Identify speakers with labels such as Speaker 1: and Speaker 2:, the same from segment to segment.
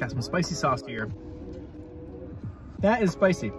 Speaker 1: Got some spicy sauce here. That is spicy.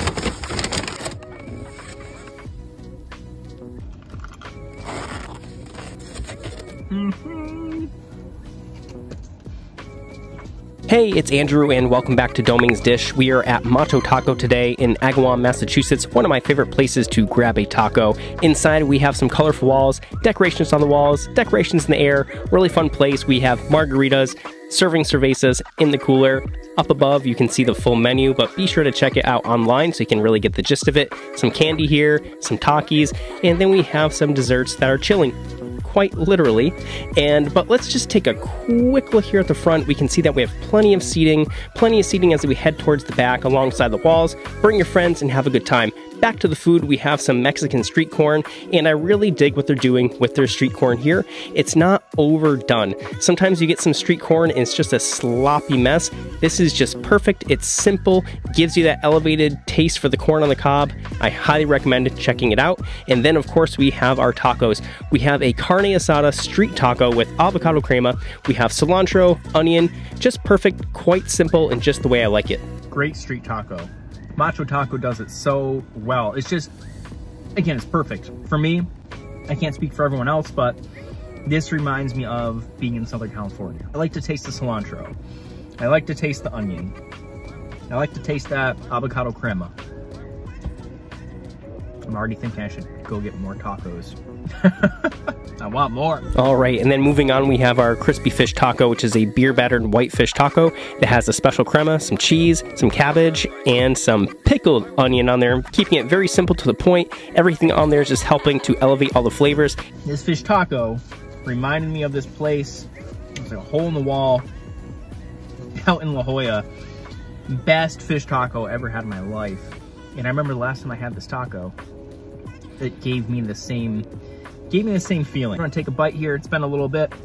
Speaker 2: Hey, it's Andrew and welcome back to Doming's Dish. We are at Macho Taco today in Agawam, Massachusetts, one of my favorite places to grab a taco. Inside we have some colorful walls, decorations on the walls, decorations in the air, really fun place. We have margaritas, serving cervezas in the cooler. Up above you can see the full menu, but be sure to check it out online so you can really get the gist of it. Some candy here, some Takis, and then we have some desserts that are chilling. Quite literally. But let's just take a quick look here at the front. We can see that we have plenty of seating as we head towards the back alongside the walls. Bring your friends and have a good time. Back to the food, we have some Mexican street corn, and I really dig what they're doing with their street corn here. It's not overdone. Sometimes you get some street corn and it's just a sloppy mess. This is just perfect. It's simple, gives you that elevated taste for the corn on the cob. I highly recommend checking it out. And then of course we have our tacos. We have a Carne Asada street taco with avocado crema. We have cilantro, onion, just perfect, quite simple, and just the way I like it.
Speaker 1: Great street taco. Macho Taco does it so well. It's just, again, it's perfect. For me, I can't speak for everyone else, but this reminds me of being in Southern California. I like to taste the cilantro. I like to taste the onion. I like to taste that avocado crema. I'm already thinking I should go get more tacos. I want more.
Speaker 2: All right, and then moving on, we have our crispy fish taco, which is a beer battered white fish taco that has a special crema, some cheese, some cabbage, and some pickled onion on there, keeping it very simple to the point. Everything on there is just helping to elevate all the flavors.
Speaker 1: This fish taco reminded me of this place. It's like a hole in the wall out in La Jolla. Best fish taco I ever had in my life. And I remember the last time I had this taco, it gave me the same feeling. I'm gonna take a bite here. It's been a little bit.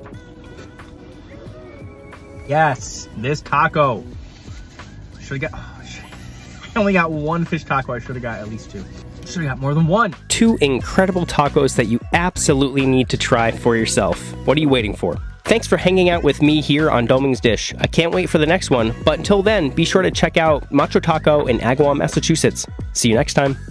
Speaker 1: Yes, this taco. Should have got, I only got one fish taco. I should have got at least two. Should have got more than one.
Speaker 2: Two incredible tacos that you absolutely need to try for yourself. What are you waiting for? Thanks for hanging out with me here on Doming's Dish. I can't wait for the next one, but until then, be sure to check out Macho Taco in Agawam, Massachusetts. See you next time.